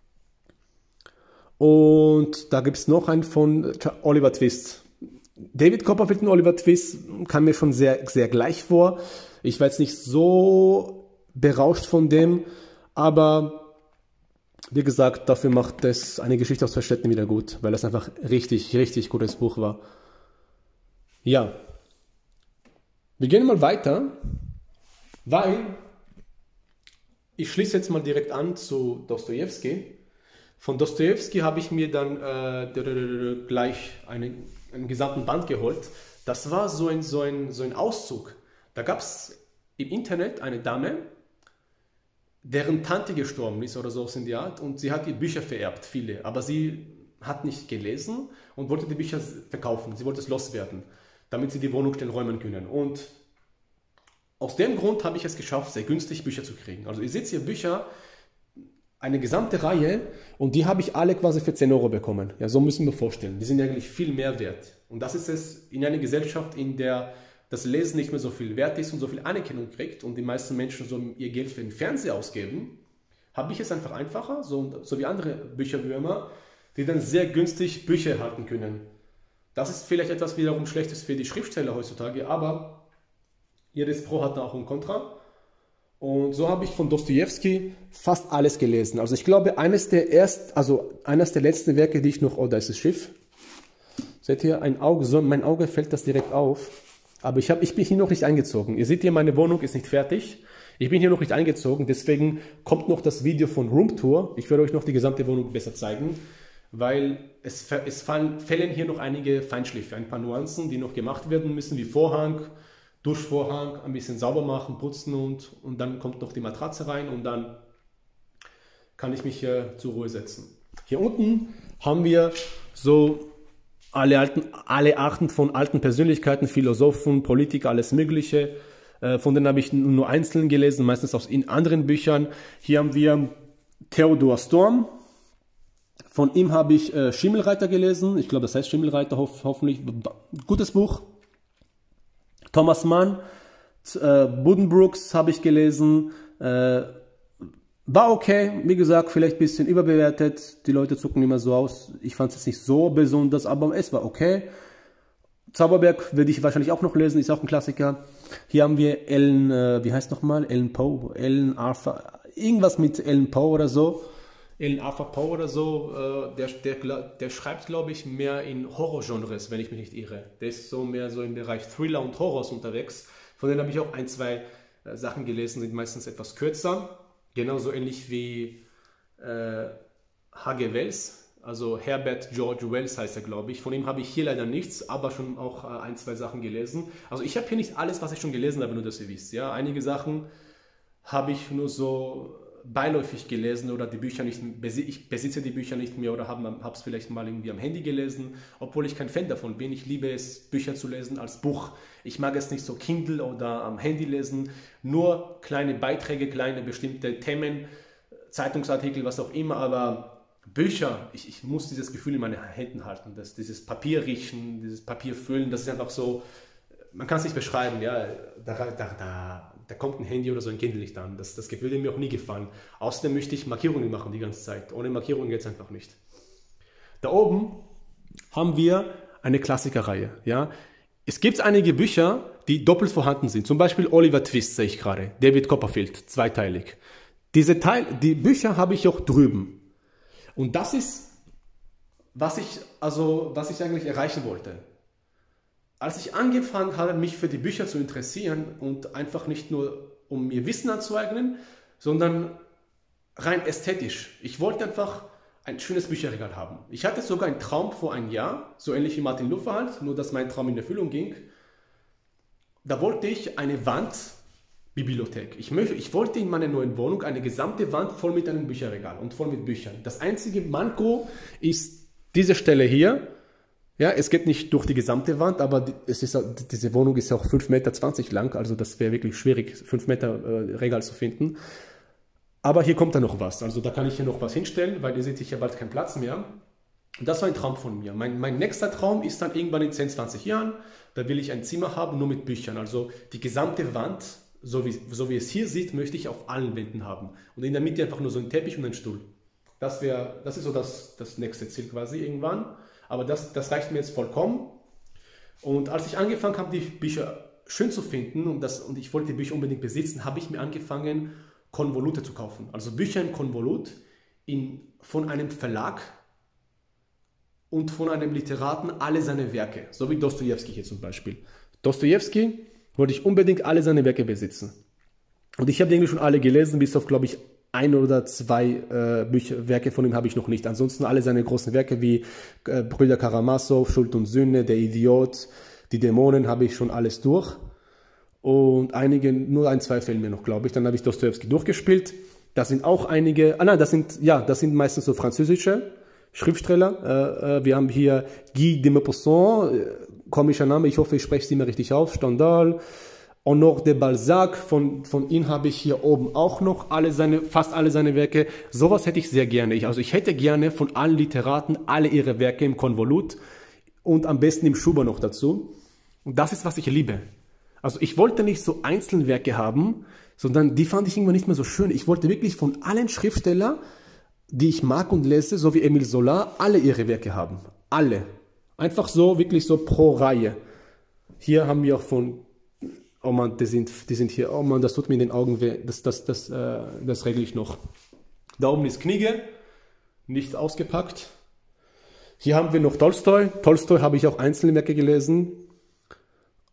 [SPEAKER 1] Und da gibt es noch einen von Oliver Twist. David Copperfield und Oliver Twist kam mir schon sehr, sehr gleich vor. Ich war jetzt nicht so berauscht von dem, aber wie gesagt, dafür macht es eine Geschichte aus zwei Städten wieder gut, weil das einfach richtig, richtig gutes Buch war. Ja. Wir gehen mal weiter, weil ich schließe jetzt mal direkt an zu Dostojewski. Von Dostojewski habe ich mir dann äh, gleich einen, einen gesamten Band geholt. Das war so ein, so ein, so ein Auszug. Da gab es im Internet eine Dame, deren Tante gestorben ist oder so in die Art, und sie hat ihr Bücher vererbt, viele, aber sie hat nicht gelesen und wollte die Bücher verkaufen. Sie wollte es loswerden, damit sie die Wohnung schnell räumen können. Und aus dem Grund habe ich es geschafft, sehr günstig Bücher zu kriegen. Also ihr seht hier Bücher, eine gesamte Reihe, und die habe ich alle quasi für zehn Euro bekommen. Ja, so müssen wir vorstellen. Die sind eigentlich viel mehr wert. Und das ist es in einer Gesellschaft, in der das Lesen nicht mehr so viel wert ist und so viel Anerkennung kriegt und die meisten Menschen so ihr Geld für den Fernseher ausgeben, habe ich es einfach einfacher, so, so wie andere Bücherwürmer, die dann sehr günstig Bücher erhalten können. Das ist vielleicht etwas wiederum Schlechtes für die Schriftsteller heutzutage, aber jedes Pro hat da auch ein Kontra. Und so habe ich von Dostojewski fast alles gelesen. Also ich glaube, eines der erst, also eines der letzten Werke, die ich noch, oh, da ist das Schiff. Seht ihr, ein Auge, so, mein Auge fällt das direkt auf. aber ich, hab, ich bin hier noch nicht eingezogen. Ihr seht hier, meine Wohnung ist nicht fertig. Ich bin hier noch nicht eingezogen, deswegen kommt noch das Video von Roomtour. Ich werde euch noch die gesamte Wohnung besser zeigen, weil es, es fallen, fällen hier noch einige Feinschliffe, ein paar Nuancen, die noch gemacht werden müssen, wie Vorhang, Duschvorhang, ein bisschen sauber machen, putzen und, und dann kommt noch die Matratze rein und dann kann ich mich hier zur Ruhe setzen. Hier unten haben wir so alle, alten, alle Arten von alten Persönlichkeiten, Philosophen, Politiker, alles Mögliche. Von denen habe ich nur einzeln gelesen, meistens aus in anderen Büchern. Hier haben wir Theodor Storm. Von ihm habe ich äh, Schimmelreiter gelesen. Ich glaube, das heißt Schimmelreiter, ho hoffentlich. Gutes Buch. Thomas Mann, äh, Buddenbrooks habe ich gelesen. Äh, war okay, wie gesagt, vielleicht ein bisschen überbewertet. Die Leute zucken immer so aus. Ich fand es jetzt nicht so besonders, aber es war okay. Zauberberg werde ich wahrscheinlich auch noch lesen, ist auch ein Klassiker. Hier haben wir Ellen, äh, wie heißt nochmal? Ellen Poe, Ellen Arthur, irgendwas mit Ellen Poe oder so. Ellen Arthur Poe oder so, äh, der, der, der schreibt, glaube ich, mehr in Horrorgenres, wenn ich mich nicht irre. Der ist so mehr so im Bereich Thriller und Horrors unterwegs. Von denen habe ich auch ein, zwei äh, Sachen gelesen, sind meistens etwas kürzer. Genauso ähnlich wie äh, H G Wells. Also Herbert George Wells heißt er, glaube ich. Von ihm habe ich hier leider nichts, aber schon auch äh, ein, zwei Sachen gelesen. Also ich habe hier nicht alles, was ich schon gelesen habe, nur dass ihr wisst. Ja? Einige Sachen habe ich nur so beiläufig gelesen oder die Bücher nicht, ich besitze die Bücher nicht mehr oder habe es vielleicht mal irgendwie am Handy gelesen, obwohl ich kein Fan davon bin. Ich liebe es, Bücher zu lesen als Buch. Ich mag es nicht so Kindle oder am Handy lesen, nur kleine Beiträge, kleine bestimmte Themen, Zeitungsartikel, was auch immer, aber Bücher, ich, ich muss dieses Gefühl in meinen Händen halten, dass dieses Papier riechen, dieses Papier füllen, das ist einfach so, man kann es nicht beschreiben, ja, da, da, da, da kommt ein Handy oder so ein Kindle nicht an, das, das Gefühl hat mir auch nie gefallen. Außerdem möchte ich Markierungen machen die ganze Zeit, ohne Markierungen geht es einfach nicht. Da oben haben wir eine Klassikerreihe, ja. Es gibt einige Bücher, die doppelt vorhanden sind, zum Beispiel Oliver Twist sehe ich gerade, David Copperfield, zweiteilig. Diese Teil, die Bücher habe ich auch drüben. Und das ist, was ich, also, was ich eigentlich erreichen wollte. Als ich angefangen habe, mich für die Bücher zu interessieren und einfach nicht nur, um mir Wissen anzueignen, sondern rein ästhetisch. Ich wollte einfach ein schönes Bücherregal haben. Ich hatte sogar einen Traum vor einem Jahr, so ähnlich wie Martin Luther halt, nur dass mein Traum in Erfüllung ging. Da wollte ich eine Wand Bibliothek. Ich, möchte, ich wollte in meiner neuen Wohnung eine gesamte Wand voll mit einem Bücherregal und voll mit Büchern. Das einzige Manko ist diese Stelle hier. Ja, es geht nicht durch die gesamte Wand, aber es ist, diese Wohnung ist auch fünf Meter zwanzig lang, also das wäre wirklich schwierig, fünf Meter äh, Regal zu finden. Aber hier kommt dann noch was, also da kann ich hier noch was hinstellen, weil ihr seht, ich habe bald keinen Platz mehr. Und das war ein Traum von mir. Mein, mein nächster Traum ist dann irgendwann in zehn, zwanzig Jahren, da will ich ein Zimmer haben, nur mit Büchern, also die gesamte Wand. So wie, so wie es hier sieht, möchte ich auf allen Wänden haben. Und in der Mitte einfach nur so ein Teppich und ein Stuhl. Das, wär, das ist so das, das nächste Ziel quasi irgendwann. Aber das, das reicht mir jetzt vollkommen. Und als ich angefangen habe, die Bücher schön zu finden und, das, und ich wollte die Bücher unbedingt besitzen, habe ich mir angefangen, Konvolute zu kaufen. Also Bücher im Konvolut in, von einem Verlag und von einem Literaten alle seine Werke. So wie Dostojewski hier zum Beispiel. Dostojewski wollte ich unbedingt alle seine Werke besitzen. Und ich habe die eigentlich schon alle gelesen, bis auf, glaube ich, ein oder zwei äh, Bücher, Werke von ihm habe ich noch nicht. Ansonsten alle seine großen Werke wie äh, Brüder Karamasow, Schuld und Sünde, Der Idiot, Die Dämonen habe ich schon alles durch. Und einige, nur ein, zwei fehlen mir noch, glaube ich. Dann habe ich Dostojewski durchgespielt. Da sind auch einige, ah nein, das sind, ja, das sind meistens so französische Schriftsteller. Äh, äh, wir haben hier Guy de Maupassant, äh, komischer Name, ich hoffe, ich spreche es immer richtig aus, Stendhal, Honoré de Balzac, von, von ihm habe ich hier oben auch noch alle seine, fast alle seine Werke. Sowas hätte ich sehr gerne. Ich, also ich hätte gerne von allen Literaten alle ihre Werke im Konvolut und am besten im Schuber noch dazu. Und das ist, was ich liebe. Also ich wollte nicht so Einzelwerke haben, sondern die fand ich irgendwann nicht mehr so schön. Ich wollte wirklich von allen Schriftstellern, die ich mag und lese, so wie Émile Zola, alle ihre Werke haben. Alle. Einfach so, wirklich so pro Reihe. Hier haben wir auch von, oh Mann, die sind, die sind hier, oh Mann, das tut mir in den Augen weh, das, das, das, äh, das regle ich noch. Da oben ist Knigge, nicht ausgepackt. Hier haben wir noch Tolstoi. Tolstoi habe ich auch einzelne Werke gelesen.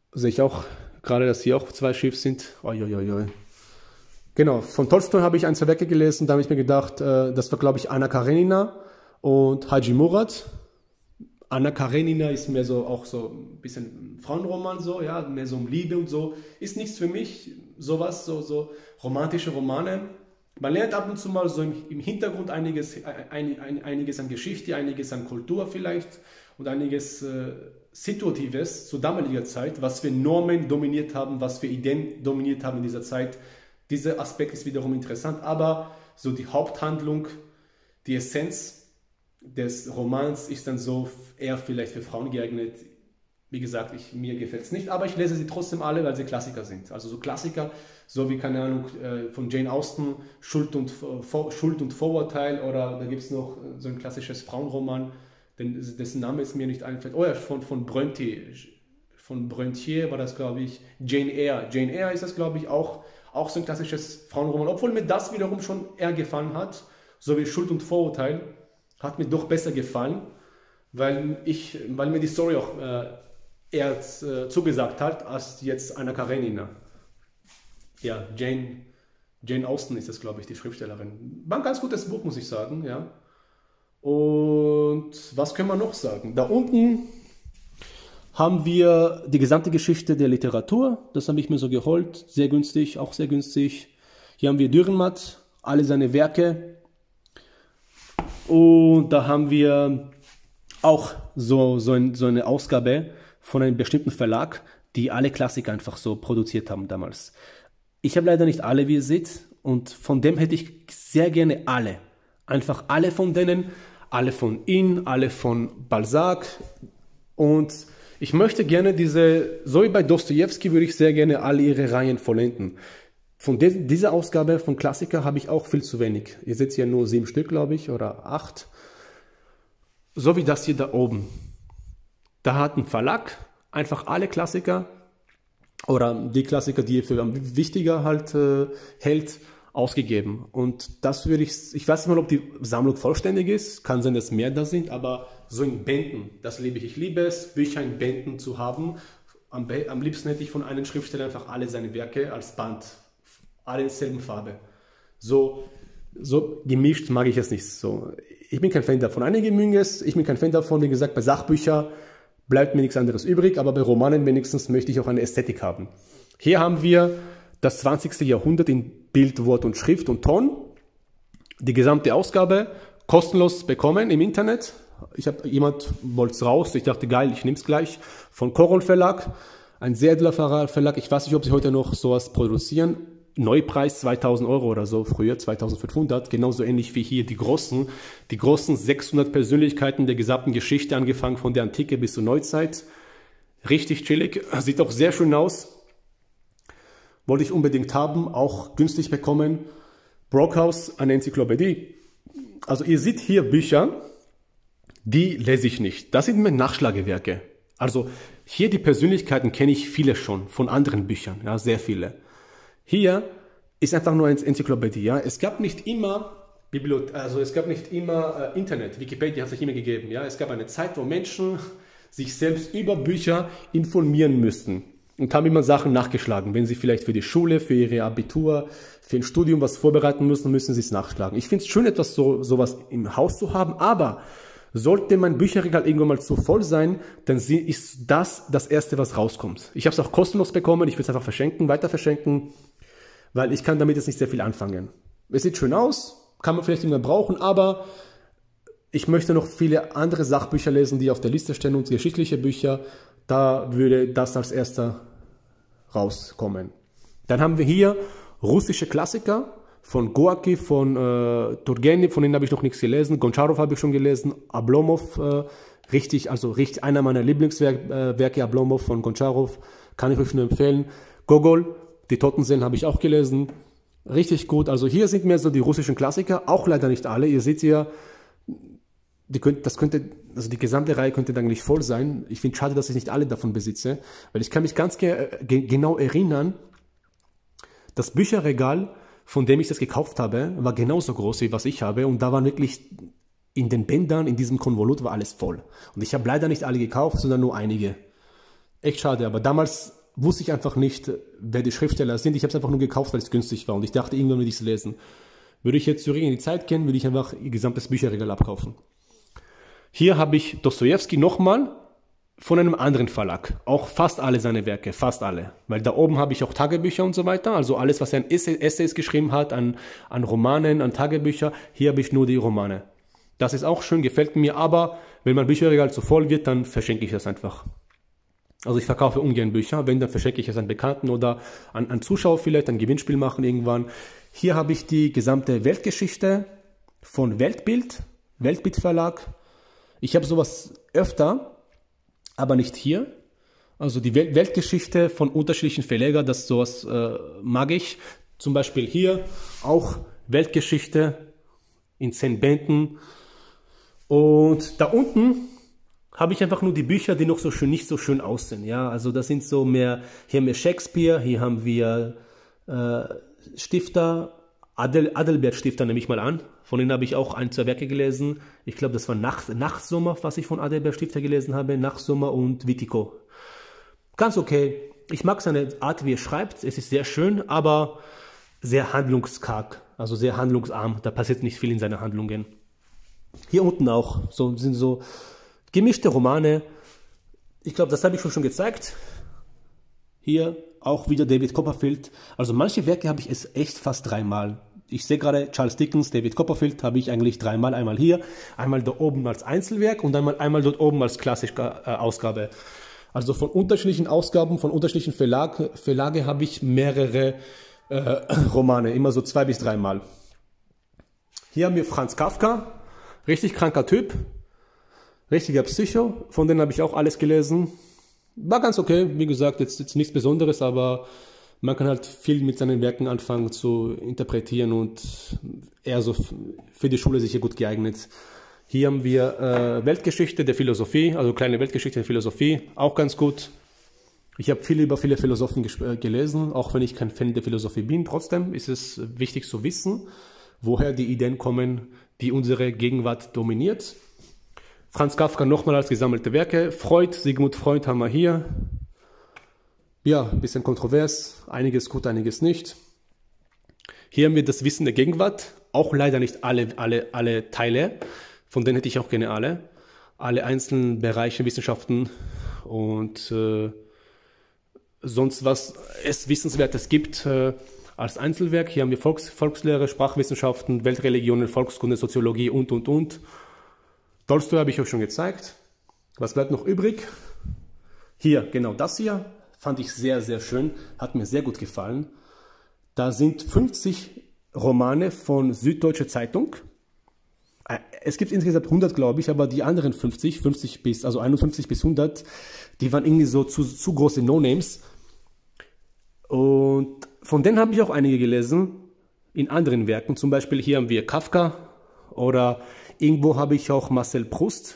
[SPEAKER 1] Sehe ich auch gerade, dass hier auch zwei schief sind. Oi, oi, oi, oi. Genau, von Tolstoi habe ich ein, zwei Werke gelesen, da habe ich mir gedacht, äh, das war, glaube ich, Anna Karenina und Haji Murat. Anna Karenina ist mehr so, auch so ein bisschen Frauenroman, so, ja, mehr so um Liebe und so. Ist nichts für mich, sowas, so, so romantische Romane. Man lernt ab und zu mal so im, im Hintergrund einiges, ein, ein, einiges an Geschichte, einiges an Kultur vielleicht und einiges äh, Situatives zu damaliger Zeit, was für Normen dominiert haben, was für Ideen dominiert haben in dieser Zeit. Dieser Aspekt ist wiederum interessant, aber so die Haupthandlung, die Essenz des Romans ist dann so eher vielleicht für Frauen geeignet. Wie gesagt, ich, mir gefällt es nicht, aber ich lese sie trotzdem alle, weil sie Klassiker sind. Also so Klassiker, so wie, keine Ahnung, von Jane Austen, Schuld und, Schuld und Vorurteil, oder da gibt es noch so ein klassisches Frauenroman, dessen Name ist mir nicht einfällt. Oh ja, von, von Brontë, von Brontë war das, glaube ich, Jane Eyre. Jane Eyre ist das, glaube ich, auch, auch so ein klassisches Frauenroman, obwohl mir das wiederum schon eher gefallen hat, so wie Schuld und Vorurteil, hat mir doch besser gefallen, weil, ich, weil mir die Story auch äh, eher äh, zugesagt hat, als jetzt Anna Karenina. Ja, Jane, Jane Austen ist das, glaube ich, die Schriftstellerin. War ein ganz gutes Buch, muss ich sagen, ja. Und was können wir noch sagen? Da unten haben wir die gesamte Geschichte der Literatur. Das habe ich mir so geholt, sehr günstig, auch sehr günstig. Hier haben wir Dürrenmatt, alle seine Werke. Und da haben wir auch so, so, ein, so eine Ausgabe von einem bestimmten Verlag, die alle Klassiker einfach so produziert haben damals. Ich habe leider nicht alle, wie ihr seht, und von dem hätte ich sehr gerne alle. Einfach alle von denen, alle von Inn, alle von Balzac. Und ich möchte gerne diese, so wie bei Dostojewski, würde ich sehr gerne alle ihre Reihen vollenden. Von dieser Ausgabe von Klassiker habe ich auch viel zu wenig. Ihr seht hier nur sieben Stück, glaube ich, oder acht. So wie das hier da oben. Da hat ein Verlag einfach alle Klassiker oder die Klassiker, die er für am wichtiger halt äh, hält, ausgegeben. Und das würde ich, ich weiß nicht mal, ob die Sammlung vollständig ist, kann sein, dass mehr da sind, aber so in Bänden, das liebe ich. Ich liebe es, Bücher in Bänden zu haben. Am, am liebsten hätte ich von einem Schriftsteller einfach alle seine Werke als Band, alle in derselben Farbe. So, so gemischt mag ich es nicht so. Ich bin kein Fan davon. Einige mögen es, ich bin kein Fan davon. Wie gesagt, bei Sachbüchern bleibt mir nichts anderes übrig, aber bei Romanen wenigstens möchte ich auch eine Ästhetik haben. Hier haben wir das zwanzigste Jahrhundert in Bild, Wort und Schrift und Ton. Die gesamte Ausgabe kostenlos bekommen im Internet. Ich habe jemand wollte es raus, ich dachte geil, ich nehme es gleich. Von Korol Verlag, ein sehr edler Verlag. Ich weiß nicht, ob sie heute noch sowas produzieren. Neupreis zweitausend Euro oder so, früher zweitausendfünfhundert, genauso ähnlich wie hier die großen, die großen sechshundert Persönlichkeiten der gesamten Geschichte, angefangen von der Antike bis zur Neuzeit. Richtig chillig, sieht auch sehr schön aus. Wollte ich unbedingt haben, auch günstig bekommen. Brockhaus, eine Enzyklopädie. Also ihr seht hier Bücher, die lese ich nicht. Das sind mir Nachschlagewerke. Also hier die Persönlichkeiten kenne ich viele schon, von anderen Büchern, ja, sehr viele. Hier ist einfach nur eine Enzyklopädie. Ja. Es gab nicht immer Bibliothe also es gab nicht immer äh, Internet. Wikipedia hat sich immer gegeben. Ja. Es gab eine Zeit, wo Menschen sich selbst über Bücher informieren müssten und haben immer Sachen nachgeschlagen. Wenn sie vielleicht für die Schule, für ihre Abitur, für ein Studium was vorbereiten müssen, müssen sie es nachschlagen. Ich finde es schön, etwas so sowas im Haus zu haben, aber sollte mein Bücherregal irgendwann mal zu voll sein, dann ist das das Erste, was rauskommt. Ich habe es auch kostenlos bekommen. Ich will es einfach verschenken, weiter verschenken, weil ich kann damit jetzt nicht sehr viel anfangen. Es sieht schön aus, kann man vielleicht irgendwann brauchen, aber ich möchte noch viele andere Sachbücher lesen, die auf der Liste stehen und geschichtliche Bücher. Da würde das als erster rauskommen. Dann haben wir hier russische Klassiker von Gorki, von äh, Turgenev, von denen habe ich noch nichts gelesen. Gontscharow habe ich schon gelesen. Ablomov, äh, richtig, also richtig einer meiner Lieblingswerke, äh, Ablomov von Gontscharow, kann ich euch nur empfehlen. Gogol, die Totenseelen habe ich auch gelesen. Richtig gut. Also hier sind mehr so die russischen Klassiker, auch leider nicht alle. Ihr seht hier, die könnt, das könnte, also die gesamte Reihe könnte dann nicht voll sein. Ich finde es schade, dass ich nicht alle davon besitze, weil ich kann mich ganz ge ge genau erinnern, das Bücherregal, von dem ich das gekauft habe, war genauso groß wie was ich habe, und da waren wirklich in den Bändern, in diesem Konvolut war alles voll. Und ich habe leider nicht alle gekauft, sondern nur einige. Echt schade, aber damals wusste ich einfach nicht, wer die Schriftsteller sind. Ich habe es einfach nur gekauft, weil es günstig war und ich dachte, irgendwann will ich es lesen. Würde ich jetzt zurück in die Zeit gehen, würde ich einfach ihr gesamtes Bücherregal abkaufen. Hier habe ich Dostojewski nochmal von einem anderen Verlag. Auch fast alle seine Werke, fast alle. Weil da oben habe ich auch Tagebücher und so weiter. Also alles, was er an Essays geschrieben hat, an, an Romanen, an Tagebücher. Hier habe ich nur die Romane. Das ist auch schön, gefällt mir. Aber wenn mein Bücherregal zu voll wird, dann verschenke ich das einfach. Also ich verkaufe ungern Bücher. Wenn, dann verschenke ich es an Bekannten oder an, an Zuschauer vielleicht, ein Gewinnspiel machen irgendwann. Hier habe ich die gesamte Weltgeschichte von Weltbild, Weltbild Verlag. Ich habe sowas öfter, aber nicht hier. Also die Welt Weltgeschichte von unterschiedlichen Verlegern, das sowas äh, mag ich. Zum Beispiel hier auch Weltgeschichte in zehn Bänden. Und da unten habe ich einfach nur die Bücher, die noch so schön, nicht so schön aussehen. Ja, also das sind so mehr, hier haben wir Shakespeare, hier haben wir äh, Stifter, Adel, Adelbert Stifter nehme ich mal an. Von denen habe ich auch ein, zwei Werke gelesen. Ich glaube, das war Nach, Nachsommer, was ich von Adelbert Stifter gelesen habe. Nachsommer und Witiko. Ganz okay. Ich mag seine Art, wie er schreibt. Es ist sehr schön, aber sehr handlungskarg. Also sehr handlungsarm. Da passiert nicht viel in seinen Handlungen. Hier unten auch. So sind so gemischte Romane. Ich glaube, das habe ich schon gezeigt. Hier auch wieder David Copperfield. Also manche Werke habe ich es echt fast dreimal. Ich sehe gerade Charles Dickens, David Copperfield habe ich eigentlich dreimal. Einmal hier, einmal da oben als Einzelwerk und einmal, einmal dort oben als klassische äh, Ausgabe. Also von unterschiedlichen Ausgaben, von unterschiedlichen Verlag, Verlage habe ich mehrere äh, Romane, immer so zwei bis dreimal. Hier haben wir Franz Kafka, richtig kranker Typ, richtiger Psycho, von denen habe ich auch alles gelesen. War ganz okay, wie gesagt, jetzt, jetzt nichts Besonderes, aber man kann halt viel mit seinen Werken anfangen zu interpretieren und eher so für die Schule sicher gut geeignet. Hier haben wir äh, Weltgeschichte der Philosophie, also kleine Weltgeschichte der Philosophie, auch ganz gut. Ich habe viel über viele Philosophen gelesen, auch wenn ich kein Fan der Philosophie bin. Trotzdem ist es wichtig zu wissen, woher die Ideen kommen, die unsere Gegenwart dominiert. Franz Kafka nochmal als gesammelte Werke. Freud, Sigmund Freud haben wir hier. Ja, ein bisschen kontrovers, einiges gut, einiges nicht. Hier haben wir das Wissen der Gegenwart, auch leider nicht alle, alle, alle Teile, von denen hätte ich auch gerne alle. Alle einzelnen Bereiche, Wissenschaften und äh, sonst was es Wissenswertes gibt äh, als Einzelwerk. Hier haben wir Volks, Volkslehre, Sprachwissenschaften, Weltreligionen, Volkskunde, Soziologie und, und, und. Tolstoi habe ich euch schon gezeigt. Was bleibt noch übrig? Hier, genau das hier. Fand ich sehr, sehr schön, hat mir sehr gut gefallen. Da sind fünfzig Romane von Süddeutsche Zeitung. Es gibt insgesamt hundert, glaube ich, aber die anderen fünfzig, fünfzig bis, also einundfünfzig bis hundert, die waren irgendwie so zu, zu große No-Names. Und von denen habe ich auch einige gelesen, in anderen Werken. Zum Beispiel hier haben wir Kafka oder irgendwo habe ich auch Marcel Proust.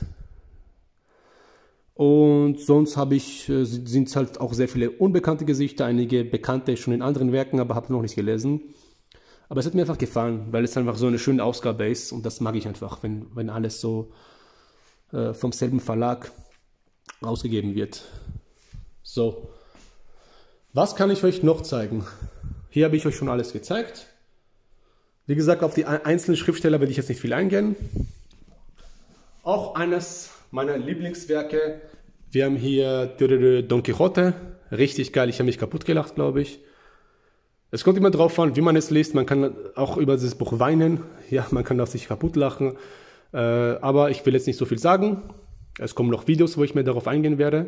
[SPEAKER 1] Und sonst habe ich, sind es halt auch sehr viele unbekannte Gesichter, einige bekannte schon in anderen Werken, aber habe noch nicht gelesen. Aber es hat mir einfach gefallen, weil es einfach so eine schöne Ausgabe ist und das mag ich einfach, wenn, wenn alles so äh, vom selben Verlag ausgegeben wird. So, was kann ich euch noch zeigen? Hier habe ich euch schon alles gezeigt. Wie gesagt, auf die einzelnen Schriftsteller werde ich jetzt nicht viel eingehen. Auch eines meiner Lieblingswerke. Wir haben hier Don Quixote. Richtig geil, ich habe mich kaputt gelacht, glaube ich. Es kommt immer drauf an, wie man es liest. Man kann auch über dieses Buch weinen. Ja, man kann auch sich kaputt lachen. Äh, aber ich will jetzt nicht so viel sagen. Es kommen noch Videos, wo ich mehr darauf eingehen werde.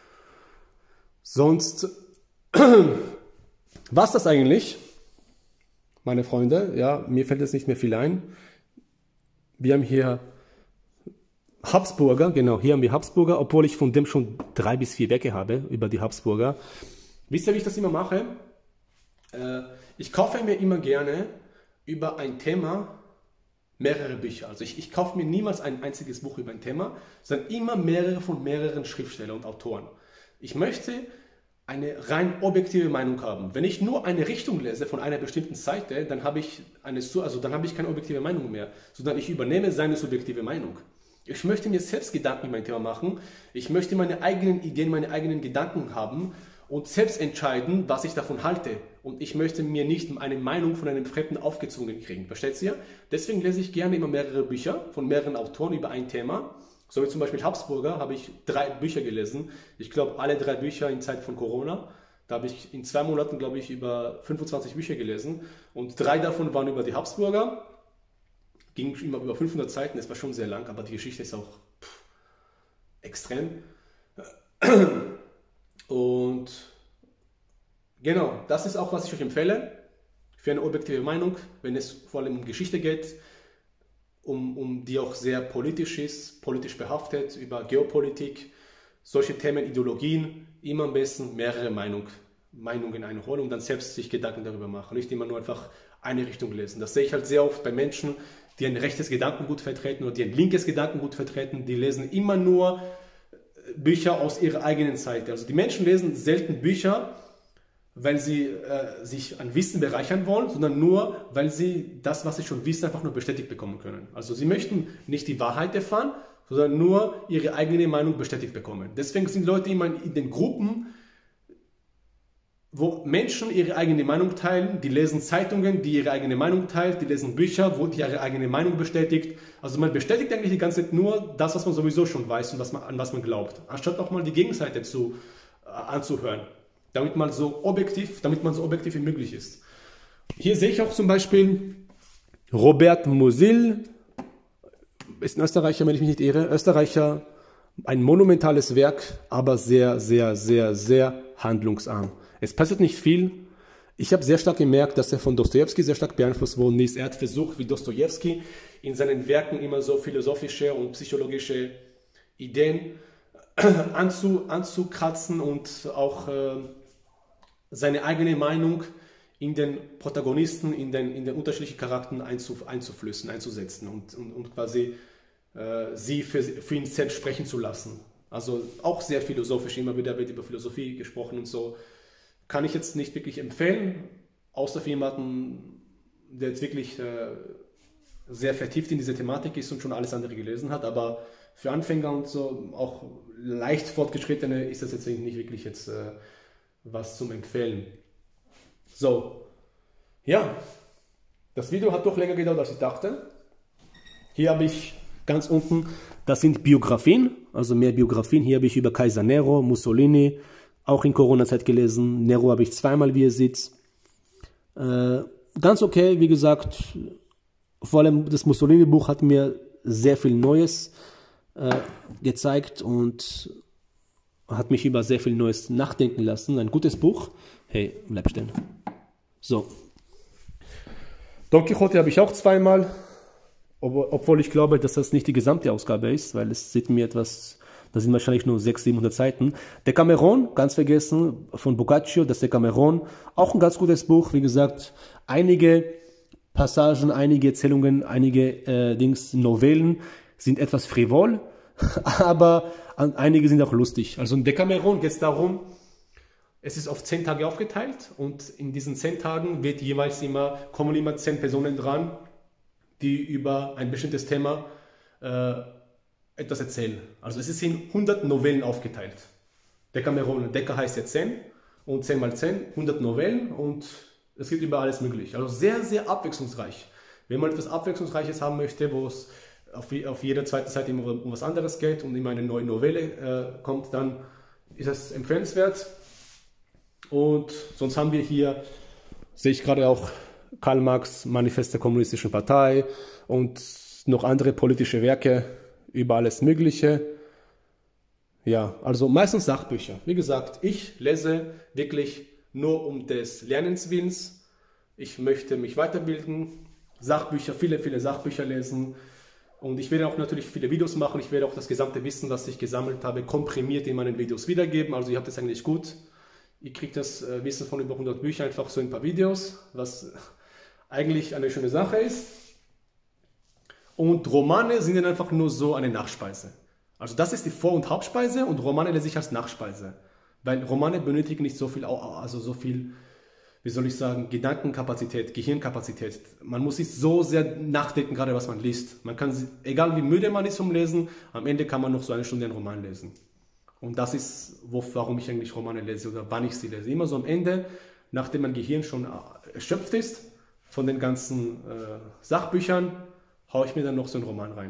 [SPEAKER 1] Sonst war es das eigentlich, meine Freunde. Ja, mir fällt jetzt nicht mehr viel ein. Wir haben hier Habsburger, genau, hier haben wir Habsburger, obwohl ich von dem schon drei bis vier Werke habe, über die Habsburger. Wisst ihr, wie ich das immer mache? Äh, ich kaufe mir immer gerne über ein Thema mehrere Bücher. Also ich, ich kaufe mir niemals ein einziges Buch über ein Thema, sondern immer mehrere von mehreren Schriftstellern und Autoren. Ich möchte eine rein objektive Meinung haben. Wenn ich nur eine Richtung lese von einer bestimmten Seite, dann habe ich, eine, also dann habe ich keine objektive Meinung mehr, sondern ich übernehme seine subjektive Meinung. Ich möchte mir selbst Gedanken über ein Thema machen. Ich möchte meine eigenen Ideen, meine eigenen Gedanken haben. und selbst entscheiden, was ich davon halte. Und ich möchte mir nicht eine Meinung von einem Fremden aufgezwungen kriegen. Versteht ihr? Deswegen lese ich gerne immer mehrere Bücher von mehreren Autoren über ein Thema. So wie zum Beispiel Habsburger habe ich drei Bücher gelesen. Ich glaube, alle drei Bücher in Zeit von Corona. Da habe ich in zwei Monaten, glaube ich, über fünfundzwanzig Bücher gelesen. Und drei davon waren über die Habsburger. Ging immer über fünfhundert Seiten. Das war schon sehr lang, aber die Geschichte ist auch pff, extrem. Und genau, das ist auch, was ich euch empfehle, für eine objektive Meinung, wenn es vor allem um Geschichte geht, um, um die auch sehr politisch ist, politisch behaftet, über Geopolitik, solche Themen, Ideologien, immer am besten mehrere Meinung, Meinungen einholen und dann selbst sich Gedanken darüber machen, nicht immer nur einfach eine Richtung lesen. Das sehe ich halt sehr oft bei Menschen, die ein rechtes Gedankengut vertreten oder die ein linkes Gedankengut vertreten, die lesen immer nur Bücher aus ihrer eigenen Seite. Also die Menschen lesen selten Bücher, weil sie äh, sich an Wissen bereichern wollen, sondern nur, weil sie das, was sie schon wissen, einfach nur bestätigt bekommen können. Also sie möchten nicht die Wahrheit erfahren, sondern nur ihre eigene Meinung bestätigt bekommen. Deswegen sind Leute immer in den Gruppen, wo Menschen ihre eigene Meinung teilen, die lesen Zeitungen, die ihre eigene Meinung teilen, die lesen Bücher, wo die ihre eigene Meinung bestätigt. Also man bestätigt eigentlich die ganze Zeit nur das, was man sowieso schon weiß und was man, an was man glaubt, anstatt auch mal die Gegenseite zu, äh, anzuhören, damit man so objektiv, damit man so objektiv wie möglich ist. Hier sehe ich auch zum Beispiel Robert Musil, ist ein Österreicher, wenn ich mich nicht irre, Österreicher, ein monumentales Werk, aber sehr, sehr, sehr, sehr handlungsarm. Es passiert nicht viel. Ich habe sehr stark gemerkt, dass er von Dostojewski sehr stark beeinflusst worden ist. Er hat versucht, wie Dostojewski, in seinen Werken immer so philosophische und psychologische Ideen anzu, anzukratzen und auch äh, seine eigene Meinung in den Protagonisten, in den, in den unterschiedlichen Charakteren einzuf, einzuflößen, einzusetzen und, und, und quasi äh, sie für, für ihn selbst sprechen zu lassen. Also auch sehr philosophisch, immer wieder wird über Philosophie gesprochen und so. Kann ich jetzt nicht wirklich empfehlen, außer für jemanden, der jetzt wirklich äh, sehr vertieft in diese Thematik ist und schon alles andere gelesen hat. Aber für Anfänger und so, auch leicht Fortgeschrittene, ist das jetzt nicht wirklich jetzt äh, was zum Empfehlen. So, ja, das Video hat doch länger gedauert, als ich dachte. Hier habe ich ganz unten, das sind Biografien, also mehr Biografien. Hier habe ich über Kaiser Nero, Mussolini, auch in Corona-Zeit gelesen. Nero habe ich zweimal, wie ihr seht. Äh, ganz okay, wie gesagt. Vor allem das Mussolini-Buch hat mir sehr viel Neues äh, gezeigt und hat mich über sehr viel Neues nachdenken lassen. Ein gutes Buch. Hey, bleib stehen. So. Don Quixote habe ich auch zweimal. Ob, obwohl ich glaube, dass das nicht die gesamte Ausgabe ist, weil es sieht mir etwas... Das sind wahrscheinlich nur sechshundert, siebenhundert Seiten. Decameron, ganz vergessen, von Boccaccio, das Decameron. Auch ein ganz gutes Buch, wie gesagt. Einige Passagen, einige Erzählungen, einige äh, Dings, Novellen sind etwas frivol, aber einige sind auch lustig. Also in Decameron geht es darum, es ist auf zehn Tage aufgeteilt und in diesen zehn Tagen wird jeweils immer, kommen immer zehn Personen dran, die über ein bestimmtes Thema äh, etwas erzählen. Also es ist in hundert Novellen aufgeteilt. Decameron, Deca heißt ja zehn und zehn mal zehn, hundert Novellen und es gibt über alles möglich. Also sehr, sehr abwechslungsreich. Wenn man etwas Abwechslungsreiches haben möchte, wo es auf, auf jeder zweiten Seite immer um was anderes geht und immer eine neue Novelle äh, kommt, dann ist das empfehlenswert. Und sonst haben wir hier, sehe ich gerade auch Karl Marx, Manifest der Kommunistischen Partei und noch andere politische Werke über alles Mögliche. Ja, also meistens Sachbücher. Wie gesagt, ich lese wirklich nur um des Lernens Willens. Ich möchte mich weiterbilden, Sachbücher, viele, viele Sachbücher lesen. Und ich werde auch natürlich viele Videos machen. Ich werde auch das gesamte Wissen, was ich gesammelt habe, komprimiert in meinen Videos wiedergeben. Also ihr habt das eigentlich gut. Ihr kriegt das Wissen von über hundert Büchern einfach so in ein paar Videos, was eigentlich eine schöne Sache ist. Und Romane sind dann einfach nur so eine Nachspeise. Also das ist die Vor- und Hauptspeise und Romane lese ich als Nachspeise. Weil Romane benötigen nicht so viel, also so viel, wie soll ich sagen, Gedankenkapazität, Gehirnkapazität. Man muss nicht so sehr nachdenken, gerade was man liest. Man kann, egal wie müde man ist vom Lesen, am Ende kann man noch so eine Stunde einen Roman lesen. Und das ist, wo, warum ich eigentlich Romane lese oder wann ich sie lese. Immer so am Ende, nachdem mein Gehirn schon erschöpft ist von den ganzen äh, Sachbüchern, haue ich mir dann noch so einen Roman rein.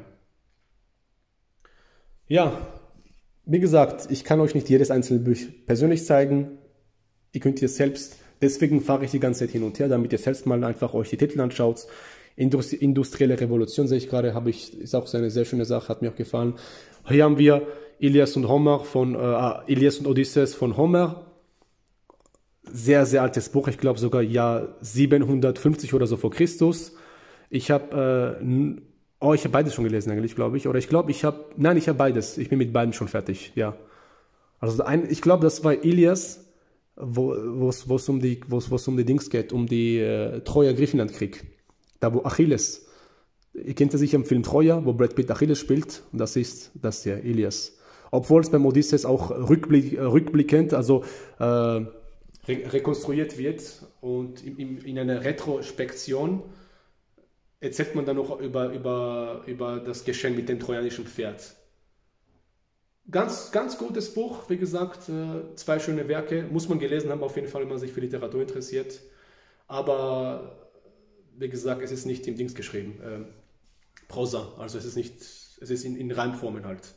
[SPEAKER 1] Ja, wie gesagt, ich kann euch nicht jedes einzelne Buch persönlich zeigen. Ihr könnt ihr selbst, deswegen fahre ich die ganze Zeit hin und her, damit ihr selbst mal einfach euch die Titel anschaut. Industri Industrielle Revolution sehe ich gerade, habe ich, ist auch eine sehr schöne Sache, hat mir auch gefallen. Hier haben wir Ilias und Homer von, äh, Ilias und Odysseus von Homer. Sehr, sehr altes Buch, ich glaube sogar Jahr siebenhundertfünfzig oder so vor Christus. Ich habe, äh, oh, ich habe beides schon gelesen eigentlich, glaube ich. Oder ich glaube, ich habe, nein, ich habe beides. Ich bin mit beiden schon fertig, ja. Also ein, ich glaube, das war Ilias, wo es um die, wo's, wo's um die Dings geht, um die äh, Troja-Griechenland-Krieg. Da wo Achilles, ihr kennt ja sicher im Film Troja, wo Brad Pitt Achilles spielt, und das ist das hier, Ilias. Obwohl es beim Odysseus auch rückblick, äh, rückblickend, also äh, re rekonstruiert wird und in, in, in einer Retrospektion erzählt man dann noch über, über, über das Geschehen mit dem trojanischen Pferd. Ganz, ganz gutes Buch, wie gesagt, äh, zwei schöne Werke, muss man gelesen haben auf jeden Fall, wenn man sich für Literatur interessiert, aber wie gesagt, es ist nicht im Dings geschrieben, äh, Prosa, also es ist nicht, es ist in, in Reimformen halt.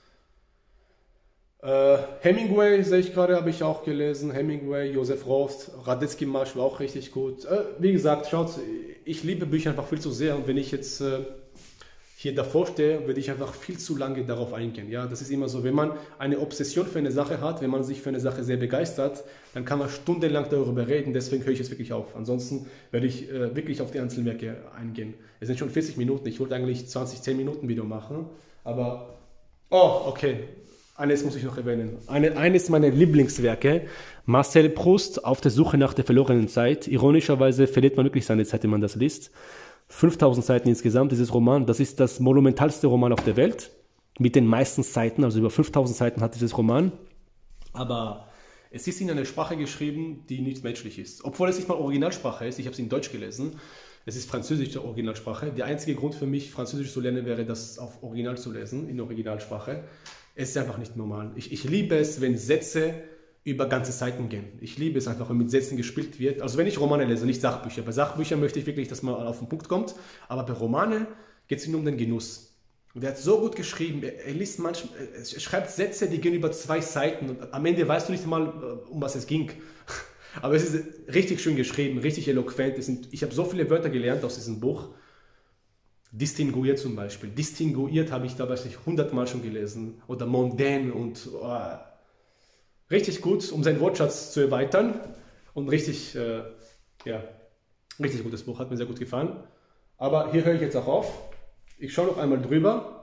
[SPEAKER 1] Äh, Hemingway sehe ich gerade, habe ich auch gelesen, Hemingway, Josef Roth, Radetzky Marsch war auch richtig gut. Äh, wie gesagt, schaut, ich liebe Bücher einfach viel zu sehr und wenn ich jetzt äh, hier davor stehe, würde ich einfach viel zu lange darauf eingehen. Ja, das ist immer so, wenn man eine Obsession für eine Sache hat, wenn man sich für eine Sache sehr begeistert, dann kann man stundenlang darüber reden, deswegen höre ich jetzt wirklich auf. Ansonsten werde ich äh, wirklich auf die einzelnen Werke eingehen. Es sind schon vierzig Minuten, ich wollte eigentlich zwanzig, zehn Minuten Video machen, aber, oh, okay, eines muss ich noch erwähnen. Eine, eines meiner Lieblingswerke, Marcel Proust, Auf der Suche nach der verlorenen Zeit. Ironischerweise verliert man wirklich seine Zeit, wenn man das liest. fünftausend Seiten insgesamt, dieses Roman. Das ist das monumentalste Roman auf der Welt. Mit den meisten Seiten, also über fünftausend Seiten hat dieses Roman. Aber es ist in einer Sprache geschrieben, die nicht menschlich ist. Obwohl es nicht mal Originalsprache ist. Ich habe es in Deutsch gelesen. Es ist französische Originalsprache. Der einzige Grund für mich, Französisch zu lernen, wäre, das auf Original zu lesen, in Originalsprache. Es ist einfach nicht normal. Ich, ich liebe es, wenn Sätze über ganze Seiten gehen. Ich liebe es einfach, wenn mit Sätzen gespielt wird. Also wenn ich Romane lese, nicht Sachbücher. Bei Sachbüchern möchte ich wirklich, dass man auf den Punkt kommt. Aber bei Romane geht es nur um den Genuss. Und er hat so gut geschrieben. Er, er liest manchmal, er schreibt Sätze, die gehen über zwei Seiten. Und am Ende weißt du nicht mal, um was es ging. Aber es ist richtig schön geschrieben, richtig eloquent. Es sind, ich habe so viele Wörter gelernt aus diesem Buch. Distinguiert zum Beispiel. Distinguiert habe ich da wahrscheinlich hundertmal schon gelesen. Oder mondain und oh, richtig gut, um seinen Wortschatz zu erweitern. Und richtig, äh, ja, richtig gutes Buch, hat mir sehr gut gefallen. Aber hier höre ich jetzt auch auf. Ich schaue noch einmal drüber.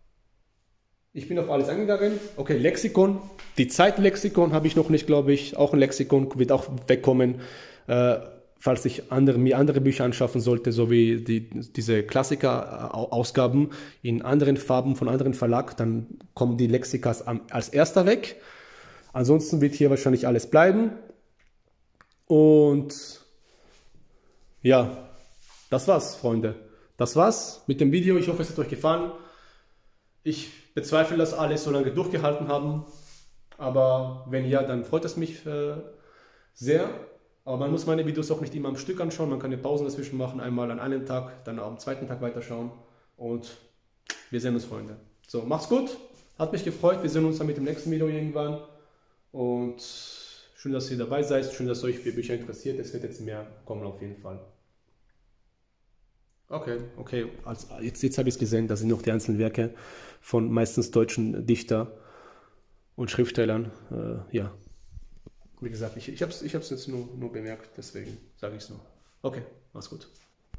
[SPEAKER 1] Ich bin auf alles eingegangen. Okay, Lexikon. Die Zeitlexikon habe ich noch nicht, glaube ich. Auch ein Lexikon wird auch wegkommen. Äh, falls ich andere, mir andere Bücher anschaffen sollte, so wie die, diese Klassiker-Ausgaben in anderen Farben von anderen Verlag, dann kommen die Lexikas als erster weg. Ansonsten wird hier wahrscheinlich alles bleiben. Und ja, das war's, Freunde. Das war's mit dem Video. Ich hoffe, es hat euch gefallen. Ich bezweifle, dass alle so lange durchgehalten haben. Aber wenn ja, dann freut es mich äh, sehr. Aber man muss meine Videos auch nicht immer am Stück anschauen. Man kann eine Pause dazwischen machen. Einmal an einem Tag, dann am zweiten Tag weiterschauen. Und wir sehen uns, Freunde. So, macht's gut. Hat mich gefreut. Wir sehen uns dann mit dem nächsten Video irgendwann. Und schön, dass ihr dabei seid. Schön, dass euch für Bücher interessiert. Es wird jetzt mehr kommen auf jeden Fall. Okay, okay. Also jetzt, jetzt habe ich es gesehen. Das sind noch die einzelnen Werke von meistens deutschen Dichter und Schriftstellern. Äh, ja. Wie gesagt, ich, ich habe es ich hab's jetzt nur, nur bemerkt. Deswegen sage ich es nur. Okay, mach's gut.